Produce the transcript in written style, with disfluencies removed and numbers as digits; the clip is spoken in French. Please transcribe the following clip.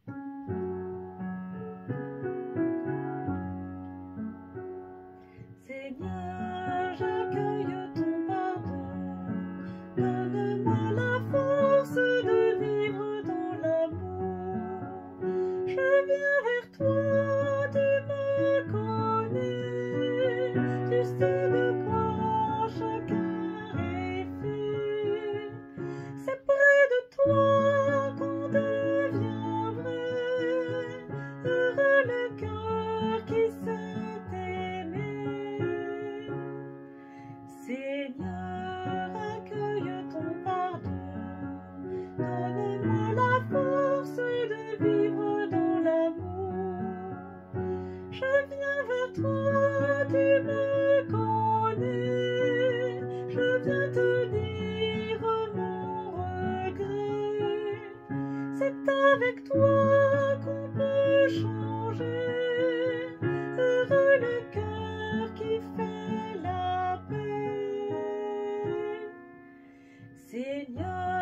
Seigneur, j'accueille ton pardon. Donne-moi la force de vivre dans l'amour. Je viens vers toi, tu me connais. Tu sais de quoi chaque cœur est fait. C'est près de toi qu'on devient vrai. Heureux le cœur qui sait aimer. Seigneur, accueille ton pardon. Donne-moi la force de vivre dans l'amour. Je viens vers toi, tu me connais. Je viens te dire mon regret. C'est avec toi qu'on peut changer. Heureux le cœur qui fait la paix. Seigneur,